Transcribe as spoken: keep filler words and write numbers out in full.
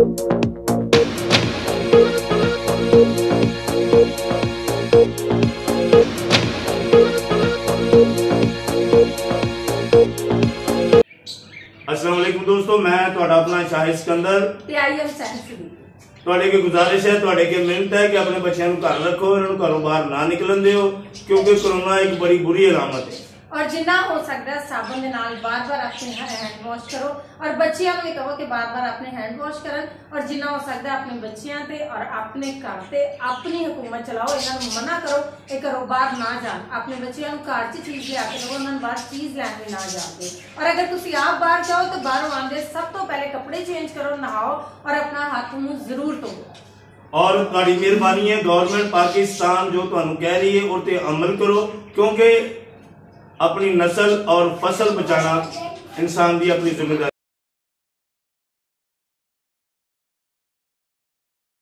अस्सलाम वालेकुम दोस्तों, मैं तुहाडा अपना शाहिद सिकंदर ते आई एम सदीकी। तुहाडे की गुजारिश है, तुहाडे की मिन्नत है कि अपने बच्चों को घर रखो, इन्होंने घरों बाहर ना निकलन दिओ, क्योंकि कोरोना एक बड़ी बुरी अलामत है। और जिन्ना हो सकता है साबुन के नाल बार बार अपने हैंड वॉश करो, और बच्चियों को भी कहो कि बार बार अपने हैंड वॉश करन, और जिन्ना हो सकता है अपने बच्चियों ते और अपने घर ते अपनी हुकूमत चलाओ। इन्होंने मना करो ये घरों बाहर ना जान, अपने बच्चों को घर च चीज लिया के दो, उन्होंने बाहर चीज लैन भी ना जाते। और अगर तुम आप बाहर जाओ तो बाहरों आते सब तो पहले कपड़े चेंज करो, नहाओ और अपना हाथ मुंह जरूर धोवो। और तुहाडी मेहरबानी है, गवर्नमेंट पाकिस्तान जो तुहानू कह रही है उस पर अमल करो, क्योंकि अपनी नस्ल और फसल बचाना इंसान की अपनी जिम्मेदारी।